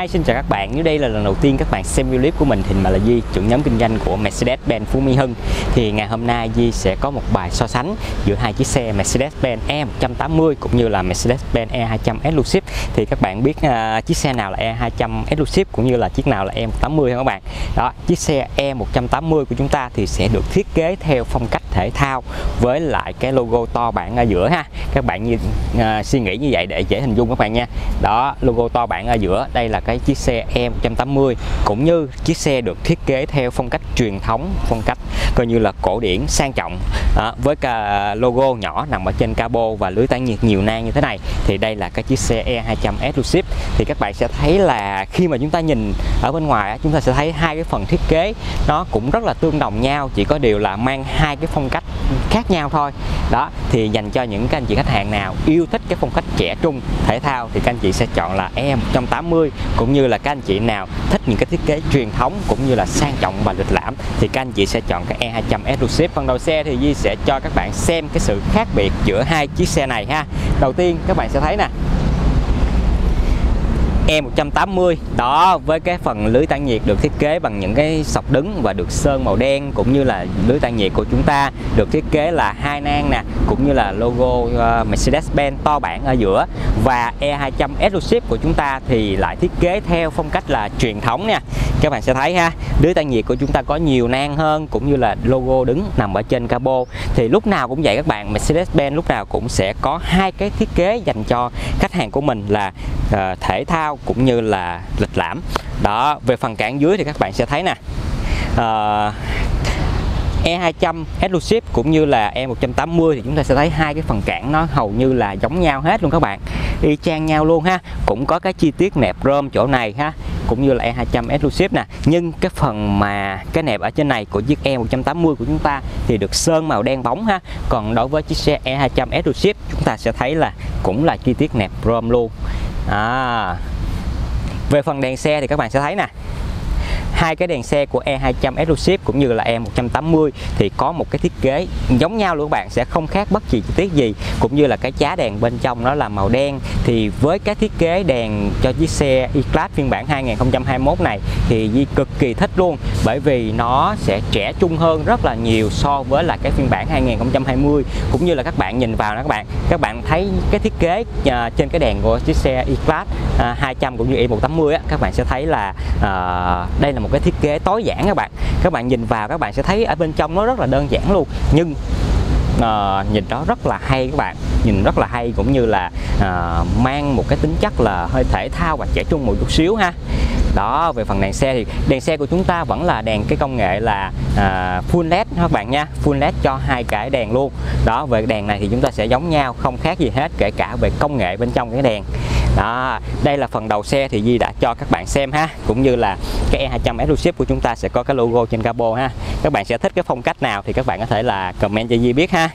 Hi, xin chào các bạn. Nếu đây là lần đầu tiên các bạn xem video clip của mình thì mình là Di, trưởng nhóm kinh doanh của Mercedes-Benz Phú Mỹ Hưng. Thì ngày hôm nay Di sẽ có một bài so sánh giữa hai chiếc xe Mercedes-Benz E180 cũng như là Mercedes-Benz E200 Exclusive. Thì các bạn biết chiếc xe nào là E200 Exclusive cũng như là chiếc nào là E180 không các bạn? Đó, chiếc xe E180 của chúng ta thì sẽ được thiết kế theo phong cách thể thao với lại cái logo to bản ở giữa ha. Các bạn suy nghĩ như vậy để dễ hình dung các bạn nha. Đó, logo to bản ở giữa, đây là cái chiếc xe E180 cũng như chiếc xe được thiết kế theo phong cách truyền thống, phong cách coi như là cổ điển sang trọng, với cả logo nhỏ nằm ở trên cabo và lưới tản nhiệt nhiều nang như thế này. Thì đây là cái chiếc xe E200 Exclusive. Thì các bạn sẽ thấy là khi mà chúng ta nhìn ở bên ngoài chúng ta sẽ thấy hai cái phần thiết kế nó cũng rất là tương đồng nhau, chỉ có điều là mang hai cái phong cách khác nhau thôi. Đó, thì dành cho những các anh chị khách hàng nào yêu thích cái phong cách trẻ trung thể thao thì các anh chị sẽ chọn là E180, cũng như là các anh chị nào thích những cái thiết kế truyền thống cũng như là sang trọng và lịch lãm thì các anh chị sẽ chọn cái E200 Exclusive. Phần đầu xe thì Di sẽ cho các bạn xem cái sự khác biệt giữa hai chiếc xe này ha. Đầu tiên các bạn sẽ thấy nè, E180 đó, với cái phần lưới tản nhiệt được thiết kế bằng những cái sọc đứng và được sơn màu đen, cũng như là lưới tản nhiệt của chúng ta được thiết kế là hai nang nè, cũng như là logo Mercedes-Benz to bản ở giữa. Và E200 Exclusive của chúng ta thì lại thiết kế theo phong cách là truyền thống nha. Các bạn sẽ thấy ha, lưới tản nhiệt của chúng ta có nhiều nang hơn, cũng như là logo đứng nằm ở trên cabo. Thì lúc nào cũng vậy các bạn, Mercedes-Benz lúc nào cũng sẽ có hai cái thiết kế dành cho khách hàng của mình là thể thao cũng như là lịch lãm. Đó, về phần cản dưới thì các bạn sẽ thấy nè, E200 Exclusive cũng như là E180 thì chúng ta sẽ thấy hai cái phần cản nó hầu như là giống nhau hết luôn các bạn, y chang nhau luôn ha. Cũng có cái chi tiết nẹp rơm chỗ này ha, cũng như là E200 Exclusive nè, nhưng cái phần mà cái nẹp ở trên này của chiếc E180 của chúng ta thì được sơn màu đen bóng ha. Còn đối với chiếc xe E200 Exclusive chúng ta sẽ thấy là cũng là chi tiết nẹp rơm luôn. Về phần đèn xe thì các bạn sẽ thấy nè, hai cái đèn xe của E200 Exclusive cũng như là E180 thì có một cái thiết kế giống nhau luôn các bạn, sẽ không khác bất kỳ chi tiết gì. Cũng như là cái chá đèn bên trong nó là màu đen. Thì với cái thiết kế đèn cho chiếc xe E-Class phiên bản 2021 này thì Di cực kỳ thích luôn, bởi vì nó sẽ trẻ trung hơn rất là nhiều so với là cái phiên bản 2020. Cũng như là các bạn nhìn vào đó các bạn thấy cái thiết kế trên cái đèn của chiếc xe E-Class 200 cũng như E180 á, các bạn sẽ thấy là đây là một cái thiết kế tối giản các bạn. Các bạn nhìn vào các bạn sẽ thấy ở bên trong nó rất là đơn giản luôn, nhưng nhìn đó rất là hay các bạn, nhìn rất là hay, cũng như là mang một cái tính chất là hơi thể thao và trẻ trung một chút xíu ha. Đó, về phần đèn xe thì đèn xe của chúng ta vẫn là đèn cái công nghệ là full LED các bạn nha, full LED cho hai cái đèn luôn. Đó, về đèn này thì chúng ta sẽ giống nhau, không khác gì hết, kể cả về công nghệ bên trong cái đèn. Đó, đây là phần đầu xe thì Di đã cho các bạn xem ha, cũng như là cái E200 Exclusive của chúng ta sẽ có cái logo trên cabo ha. Các bạn sẽ thích cái phong cách nào thì các bạn có thể là comment cho Di biết ha.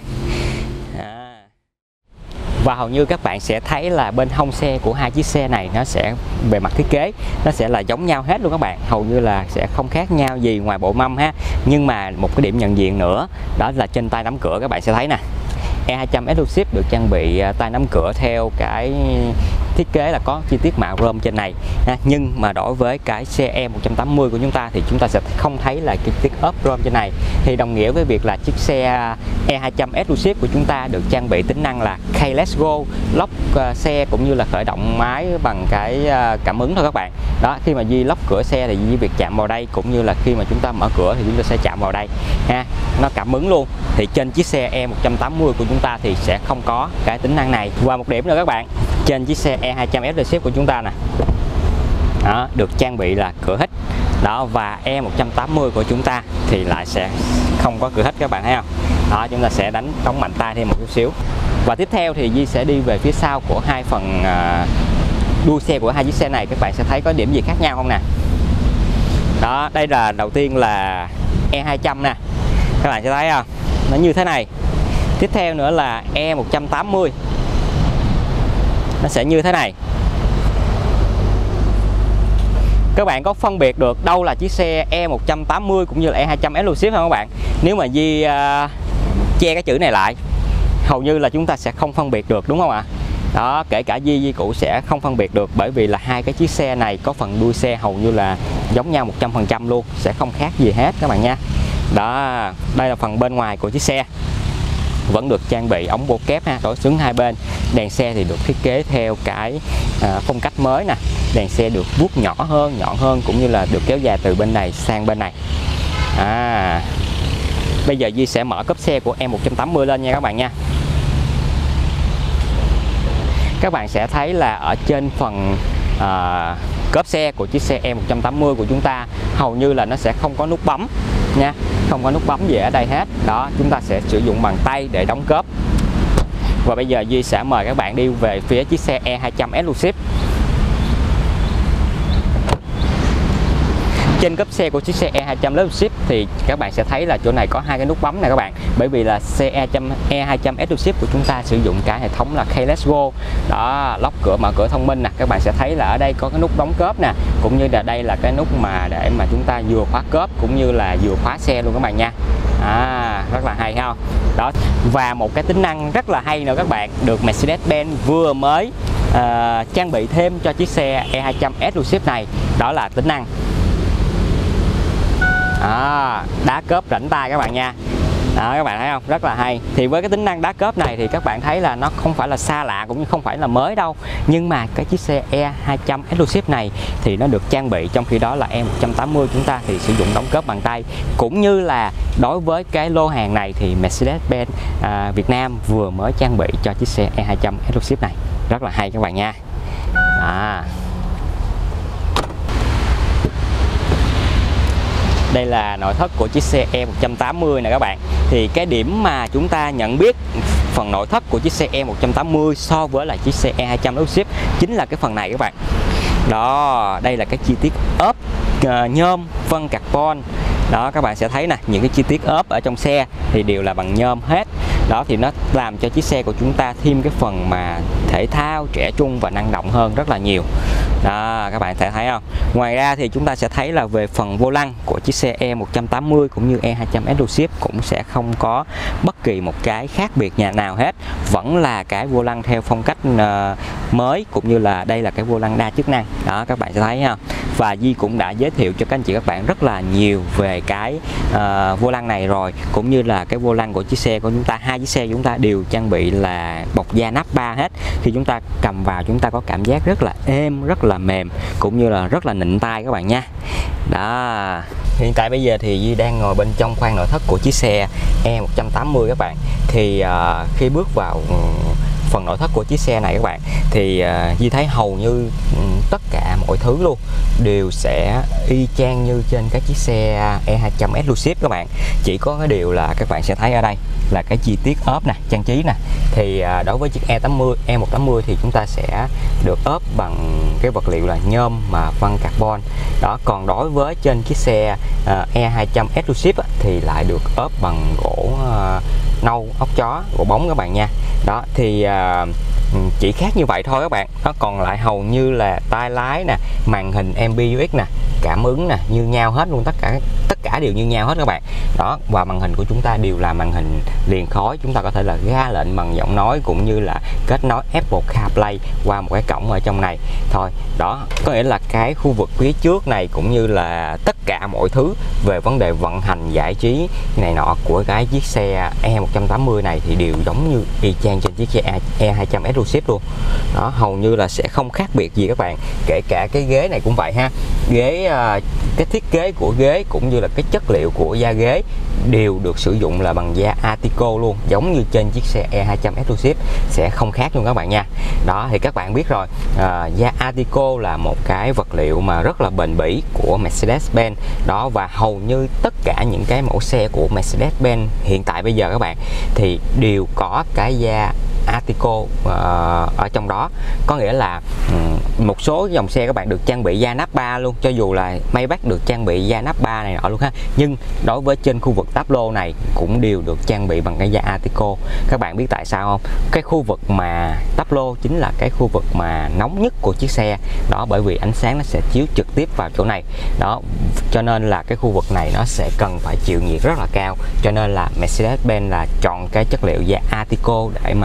Và hầu như các bạn sẽ thấy là bên hông xe của hai chiếc xe này nó sẽ về mặt thiết kế nó sẽ là giống nhau hết luôn các bạn, hầu như là sẽ không khác nhau gì ngoài bộ mâm ha. Nhưng mà một cái điểm nhận diện nữa đó là trên tay nắm cửa các bạn sẽ thấy nè, E200 Exclusive được trang bị tay nắm cửa theo cái thiết kế là có chi tiết mạ rơm trên này ha. Nhưng mà đối với cái xe E180 của chúng ta thì chúng ta sẽ không thấy là cái tiết ốp rơm trên này, thì đồng nghĩa với việc là chiếc xe E200 Exclusive của chúng ta được trang bị tính năng là Keyless Go, lock xe cũng như là khởi động máy bằng cái cảm ứng thôi các bạn. Đó, khi mà Di lock cửa xe thì Di việc chạm vào đây, cũng như là khi mà chúng ta mở cửa thì chúng ta sẽ chạm vào đây ha, nó cảm ứng luôn. Thì trên chiếc xe E180 của chúng ta thì sẽ không có cái tính năng này. Và một điểm nữa các bạn, trên chiếc xe E200 Exclusive của chúng ta nè, đó, được trang bị là cửa hít. Đó, và E180 của chúng ta thì lại sẽ không có cửa hít các bạn thấy không? Đó, chúng ta sẽ đóng mạnh tay thêm một chút xíu. Và tiếp theo thì Di sẽ đi về phía sau của hai phần đuôi xe của hai chiếc xe này, các bạn sẽ thấy có điểm gì khác nhau không nè. Đó, đây là đầu tiên là E200 nè, các bạn sẽ thấy không, nó như thế này. Tiếp theo nữa là E180, nó sẽ như thế này. Các bạn có phân biệt được đâu là chiếc xe E180 cũng như là E200 Exclusive không các bạn? Nếu mà Di che cái chữ này lại, hầu như là chúng ta sẽ không phân biệt được, đúng không ạ? Đó, kể cả Di Cụ sẽ không phân biệt được, bởi vì là hai cái chiếc xe này có phần đuôi xe hầu như là giống nhau 100% luôn, sẽ không khác gì hết các bạn nha. Đó, đây là phần bên ngoài của chiếc xe, vẫn được trang bị ống bô kép ha, đối xứng hai bên. Đèn xe thì được thiết kế theo cái phong cách mới nè, đèn xe được vuốt nhỏ hơn, nhọn hơn, cũng như là được kéo dài từ bên này sang bên này. Bây giờ Di sẽ mở cốp xe của E180 lên nha các bạn nha. Các bạn sẽ thấy là ở trên phần cốp xe của chiếc xe E180 của chúng ta hầu như là nó sẽ không có nút bấm nha, không có nút bấm gì ở đây hết. Đó, chúng ta sẽ sử dụng bàn tay để đóng cốp. Và bây giờ Duy sẽ mời các bạn đi về phía chiếc xe E200 Exclusive. Trên cốp xe của chiếc xe E200 Exclusive thì các bạn sẽ thấy là chỗ này có hai cái nút bấm này các bạn, bởi vì là xe E200 Exclusive của chúng ta sử dụng cái hệ thống là Keyless Go. Đó, lóc cửa mở cửa thông minh nè, các bạn sẽ thấy là ở đây có cái nút đóng cốp nè, cũng như là đây là cái nút mà để mà chúng ta vừa khóa cốp cũng như là vừa khóa xe luôn các bạn nha. Rất là hay ha. Đó, và một cái tính năng rất là hay nữa các bạn, được Mercedes-Benz vừa mới trang bị thêm cho chiếc xe E200 Exclusive này, đó là tính năng đá cốp rảnh tay các bạn nha. Đó, các bạn thấy không, rất là hay. Thì với cái tính năng đá cốp này thì các bạn thấy là nó không phải là xa lạ cũng như không phải là mới đâu, nhưng mà cái chiếc xe E200 Exclusive này thì nó được trang bị, trong khi đó là E180 chúng ta thì sử dụng đóng cốp bằng tay. Cũng như là đối với cái lô hàng này thì Mercedes-Benz Việt Nam vừa mới trang bị cho chiếc xe E200 Exclusive này, rất là hay các bạn nha. Đây là nội thất của chiếc xe E180 này các bạn. Thì cái điểm mà chúng ta nhận biết phần nội thất của chiếc xe E180 so với lại chiếc xe E200 Exclusive chính là cái phần này các bạn. Đó, đây là cái chi tiết ốp nhôm vân carbon. Đó, các bạn sẽ thấy nè, những cái chi tiết ốp ở trong xe thì đều là bằng nhôm hết. Đó, thì nó làm cho chiếc xe của chúng ta thêm cái phần mà thể thao, trẻ trung và năng động hơn rất là nhiều. Đó, các bạn thể thấy không? Ngoài ra thì chúng ta sẽ thấy là về phần vô lăng của chiếc xe E180 cũng như E200 Exclusive cũng sẽ không có bất kỳ một cái khác biệt nhà nào hết. Vẫn là cái vô lăng theo phong cách mới, cũng như là đây là cái vô lăng đa chức năng. Đó, các bạn sẽ thấy ha. Và Di cũng đã giới thiệu cho các anh chị các bạn rất là nhiều về cái vô lăng này rồi, cũng như là cái vô lăng của chiếc xe của chúng ta. Hai chiếc xe chúng ta đều trang bị là bọc da nắp 3 hết. Khi chúng ta cầm vào chúng ta có cảm giác rất là êm, rất là mềm, cũng như là rất là nịnh tay các bạn nha. Đó, hiện tại bây giờ thì Di đang ngồi bên trong khoang nội thất của chiếc xe E180 các bạn. Thì khi bước vào phần nội thất của chiếc xe này các bạn thì Di thấy hầu như tất cả mọi thứ luôn đều sẽ y chang như trên cái chiếc xe E200 Exclusive các bạn. Chỉ có cái điều là các bạn sẽ thấy ở đây là cái chi tiết ốp nè, trang trí nè. Thì đối với chiếc E180 thì chúng ta sẽ được ốp bằng cái vật liệu là nhôm mà vân carbon. Đó, còn đối với trên chiếc xe E200 Exclusive thì lại được ốp bằng gỗ nâu ốc chó, gỗ bóng các bạn nha. Đó, thì chỉ khác như vậy thôi các bạn. Nó còn lại hầu như là tay lái nè, màn hình MBUX nè, cảm ứng nè, như nhau hết luôn, tất cả đều như nhau hết các bạn. Đó, và màn hình của chúng ta đều là màn hình liền khối, chúng ta có thể là ra lệnh bằng giọng nói cũng như là kết nối Apple CarPlay qua một cái cổng ở trong này thôi. Đó, có nghĩa là cái khu vực phía trước này cũng như là tất cả mọi thứ về vấn đề vận hành giải trí này nọ của cái chiếc xe E180 này thì đều giống như y chang trên chiếc xe E200 Exclusive luôn. Đó, hầu như là sẽ không khác biệt gì các bạn. Kể cả cái ghế này cũng vậy ha. Ghế, cái thiết kế của ghế cũng như là cái chất liệu của da ghế đều được sử dụng là bằng da Artico luôn, giống như trên chiếc xe E200 Exclusive, sẽ không khác luôn các bạn nha. Đó, thì các bạn biết rồi, da Artico là một cái vật liệu mà rất là bền bỉ của Mercedes-Benz. Đó, và hầu như tất cả những cái mẫu xe của Mercedes-Benz hiện tại bây giờ các bạn thì đều có cái da Artico ở trong đó. Có nghĩa là một số dòng xe các bạn được trang bị da nắp 3 luôn, cho dù là Maybach được trang bị da nắp 3 này nọ luôn ha. Nhưng đối với trên khu vực táp lô này cũng đều được trang bị bằng cái da Artico. Các bạn biết tại sao không? Cái khu vực mà táp lô chính là cái khu vực mà nóng nhất của chiếc xe. Đó, bởi vì ánh sáng nó sẽ chiếu trực tiếp vào chỗ này. Đó, cho nên là cái khu vực này nó sẽ cần phải chịu nhiệt rất là cao. Cho nên là Mercedes-Benz là chọn cái chất liệu da Artico để mà bọc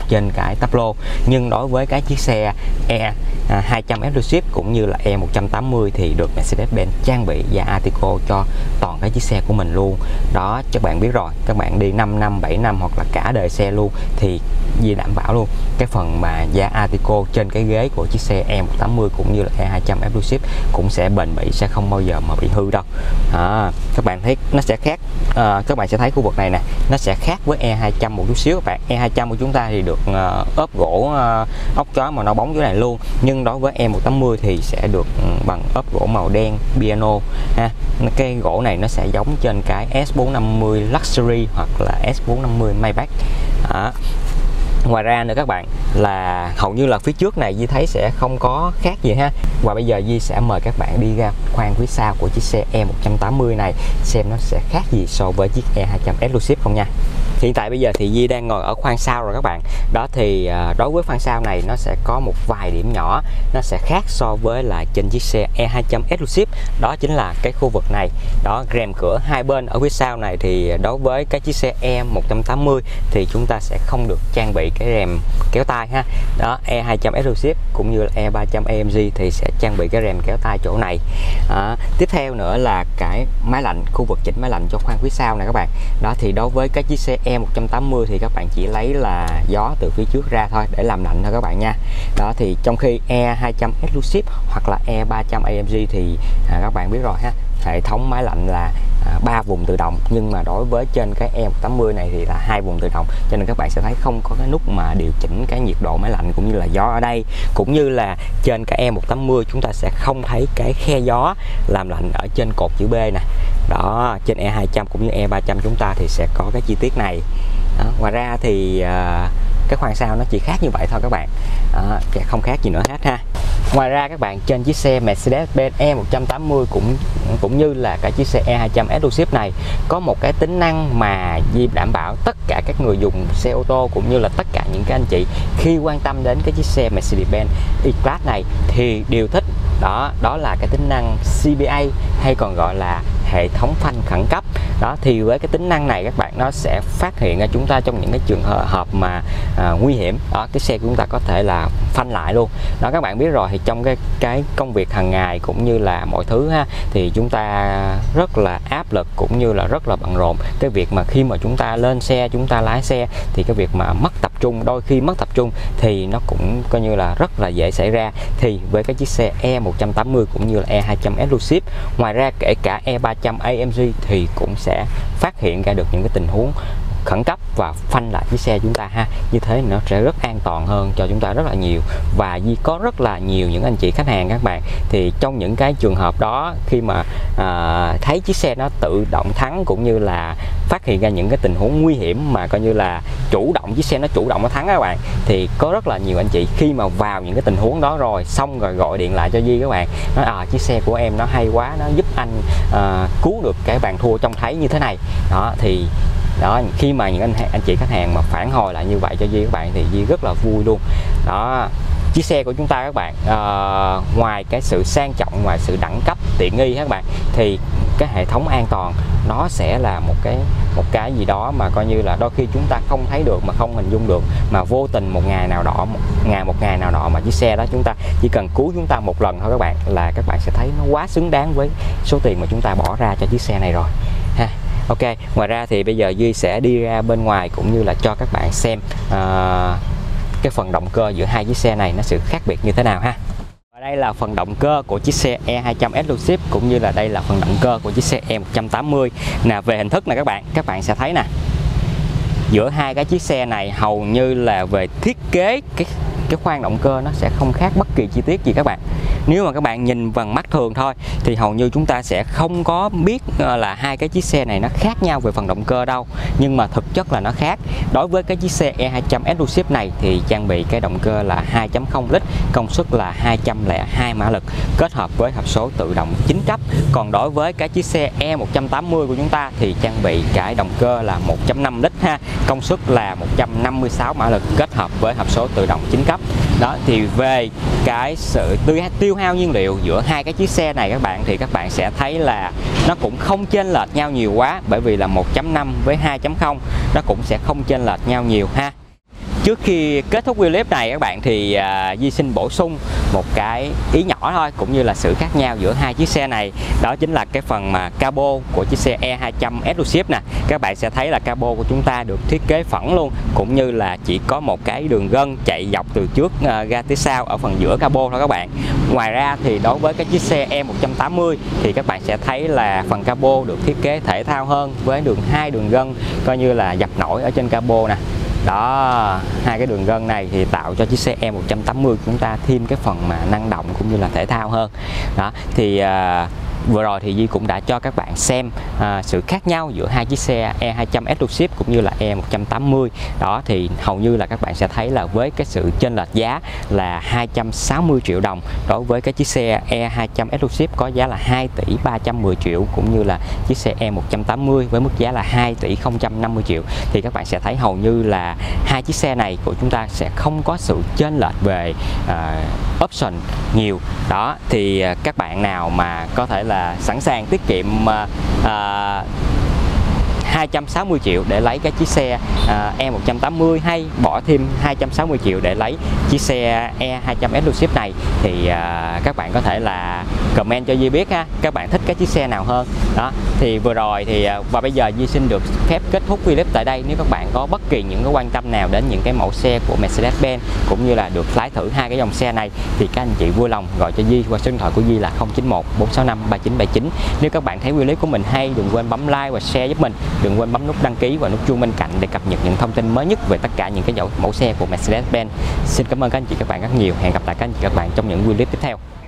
trên cái táp lô. Nhưng đối với cái chiếc xe E200 Exclusive cũng như là E180 thì được Mercedes-Benz trang bị da Artico cho toàn cái chiếc xe của mình luôn. Đó, các bạn biết rồi, các bạn đi 5 năm, 7 năm hoặc là cả đời xe luôn thì Di đảm bảo luôn cái phần mà da Artico trên cái ghế của chiếc xe E180 cũng như là E200 Exclusive cũng sẽ bền bỉ, sẽ không bao giờ mà bị hư đâu. Các bạn thấy nó sẽ khác, các bạn sẽ thấy khu vực này nè, nó sẽ khác với E200 một chút xíu các bạn. E200 của chúng ta thì được ốp gỗ ốc chó màu nâu bóng dưới này luôn, nhưng đối với E180 thì sẽ được bằng ốp gỗ màu đen piano ha. Cái gỗ này nó sẽ giống trên cái S450 Luxury hoặc là S450 Maybach. Ngoài ra nữa các bạn là hầu như là phía trước này Di thấy sẽ không có khác gì ha. Và bây giờ Di sẽ mời các bạn đi ra khoang phía sau của chiếc xe E180 này xem nó sẽ khác gì so với chiếc E200 Exclusive không nha. Hiện tại bây giờ thì Di đang ngồi ở khoang sau rồi các bạn. Đó thì đối với khoang sau này nó sẽ có một vài điểm nhỏ nó sẽ khác so với là trên chiếc xe E200 Exclusive. Đó chính là cái khu vực này. Đó, rèm cửa hai bên ở phía sau này thì đối với cái chiếc xe E180 thì chúng ta sẽ không được trang bị cái rèm kéo tay ha. Đó, E200 Exclusive cũng như là E300 AMG thì sẽ trang bị cái rèm kéo tay chỗ này. Tiếp theo nữa là cái máy lạnh, khu vực chỉnh máy lạnh cho khoang phía sau này các bạn. Đó thì đối với cái chiếc xe E180 thì các bạn chỉ lấy là gió từ phía trước ra thôi để làm lạnh thôi các bạn nha. Đó thì trong khi E200 Exclusive hoặc là E300 AMG thì các bạn biết rồi ha, hệ thống máy lạnh là 3 vùng tự động, nhưng mà đối với trên cái E180 này thì là 2 vùng tự động, cho nên các bạn sẽ thấy không có cái nút mà điều chỉnh cái nhiệt độ máy lạnh cũng như là gió ở đây. Cũng như là trên cái E180 chúng ta sẽ không thấy cái khe gió làm lạnh ở trên cột chữ B nè. Đó, trên E200 cũng như E300 chúng ta thì sẽ có cái chi tiết này. Đó, ngoài ra thì cái khoang sau nó chỉ khác như vậy thôi các bạn, không khác gì nữa hết ha. Ngoài ra các bạn, trên chiếc xe Mercedes-Benz E180 cũng như là cái chiếc xe E200 Exclusive này có một cái tính năng mà Di đảm bảo tất cả các người dùng xe ô tô cũng như là tất cả những cái anh chị khi quan tâm đến cái chiếc xe Mercedes-Benz E-Class này thì đều thích. Đó là cái tính năng CBA hay còn gọi là hệ thống phanh khẩn cấp. Đó thì với cái tính năng này các bạn, nó sẽ phát hiện ra chúng ta trong những cái trường hợp mà nguy hiểm, đó cái xe của chúng ta có thể là phanh lại luôn. Đó, các bạn biết rồi, thì trong cái công việc hàng ngày cũng như là mọi thứ ha, thì chúng ta rất là áp lực cũng như là rất là bận rộn. Cái việc mà khi mà chúng ta lên xe, chúng ta lái xe thì cái việc mà mất tập trung, đôi khi mất tập trung thì nó cũng coi như là rất là dễ xảy ra. Thì với cái chiếc xe E180 cũng như là E200 Exclusive, ngoài ra kể cả E300 AMG thì cũng sẽ phát hiện ra được những cái tình huống khẩn cấp và phanh lại chiếc xe chúng ta ha. Như thế nó sẽ rất an toàn hơn cho chúng ta rất là nhiều. Và Di có rất là nhiều những anh chị khách hàng các bạn, thì trong những cái trường hợp đó khi mà thấy chiếc xe nó tự động thắng cũng như là phát hiện ra những cái tình huống nguy hiểm mà coi như là chủ động, chiếc xe nó chủ động nó thắng các bạn, thì có rất là nhiều anh chị khi mà vào những cái tình huống đó rồi xong rồi gọi điện lại cho Di các bạn, nói chiếc xe của em nó hay quá, nó giúp anh cứu được cái bàn thua trông thấy như thế này. Đó thì đó, khi mà những anh chị khách hàng mà phản hồi lại như vậy cho Di các bạn thì Di rất là vui luôn. Đó, chiếc xe của chúng ta các bạn, ngoài cái sự sang trọng, ngoài sự đẳng cấp tiện nghi các bạn, thì cái hệ thống an toàn nó sẽ là một cái gì đó mà coi như là đôi khi chúng ta không thấy được, mà không hình dung được, mà vô tình một ngày nào đó mà chiếc xe đó chúng ta chỉ cần cứu chúng ta một lần thôi các bạn, là các bạn sẽ thấy nó quá xứng đáng với số tiền mà chúng ta bỏ ra cho chiếc xe này rồi ha. Ok, ngoài ra thì bây giờ Duy sẽ đi ra bên ngoài cũng như là cho các bạn xem cái phần động cơ giữa hai chiếc xe này nó sự khác biệt như thế nào ha. Và đây là phần động cơ của chiếc xe E200 Exclusive cũng như là đây là phần động cơ của chiếc xe E180. Nè, về hình thức này các bạn sẽ thấy nè, giữa hai cái chiếc xe này hầu như là về thiết kế cái khoang động cơ nó sẽ không khác bất kỳ chi tiết gì các bạn. Nếu mà các bạn nhìn bằng mắt thường thôi thì hầu như chúng ta sẽ không có biết là hai cái chiếc xe này nó khác nhau về phần động cơ đâu, nhưng mà thực chất là nó khác. Đối với cái chiếc xe E200 Exclusive này thì trang bị cái động cơ là 2.0 lít, công suất là 202 mã lực kết hợp với hộp số tự động 9 cấp. Còn đối với cái chiếc xe E180 của chúng ta thì trang bị cái động cơ là 1.5 lít ha, công suất là 156 mã lực kết hợp với hộp số tự động 9 cấp. Đó thì về cái sự tiêu hao nhiên liệu giữa hai cái chiếc xe này các bạn, thì các bạn sẽ thấy là nó cũng không chênh lệch nhau nhiều quá, bởi vì là 1.5 với 2.0 nó cũng sẽ không chênh lệch nhau nhiều ha. trước khi kết thúc video clip này các bạn thì Di xin bổ sung một cái ý nhỏ thôi, cũng như là sự khác nhau giữa hai chiếc xe này. Đó chính là cái phần mà cabo của chiếc xe E200 Exclusive nè. Các bạn sẽ thấy là cabo của chúng ta được thiết kế phẳng luôn, cũng như là chỉ có một cái đường gân chạy dọc từ trước ra tới sau ở phần giữa cabo thôi các bạn. Ngoài ra thì đối với cái chiếc xe E180 thì các bạn sẽ thấy là phần cabo được thiết kế thể thao hơn, với hai đường gân coi như là dập nổi ở trên cabo nè. Đó, hai cái đường gân này thì tạo cho chiếc xe E180 chúng ta thêm cái phần mà năng động cũng như là thể thao hơn. Đó thì vừa rồi thì Di cũng đã cho các bạn xem sự khác nhau giữa hai chiếc xe E200 Exclusive cũng như là E180. Đó thì hầu như là các bạn sẽ thấy là với cái sự chênh lệch giá là 260 triệu đồng đối với cái chiếc xe E200 Exclusive có giá là 2 tỷ 310 triệu, cũng như là chiếc xe E180 với mức giá là 2 tỷ 050 triệu. Thì các bạn sẽ thấy hầu như là hai chiếc xe này của chúng ta sẽ không có sự chênh lệch về option nhiều. Đó thì các bạn nào mà có thể là sẵn sàng tiết kiệm 260 triệu để lấy cái chiếc xe E180, hay bỏ thêm 260 triệu để lấy chiếc xe E200 Exclusive này, thì các bạn có thể là comment cho Di biết ha, các bạn thích cái chiếc xe nào hơn. Đó thì vừa rồi thì và bây giờ Di xin được phép kết thúc video tại đây. Nếu các bạn có bất kỳ những cái quan tâm nào đến những cái mẫu xe của Mercedes-Benz cũng như là được lái thử hai cái dòng xe này, thì các anh chị vui lòng gọi cho Di qua số điện thoại của Di là 091 465 3979. Nếu các bạn thấy video clip của mình hay, đừng quên bấm like và share giúp mình, đừng quên bấm nút đăng ký và nút chuông bên cạnh để cập nhật những thông tin mới nhất về tất cả những cái mẫu xe của Mercedes-Benz. Xin cảm ơn các anh chị các bạn rất nhiều. Hẹn gặp lại các anh chị các bạn trong những video clip tiếp theo.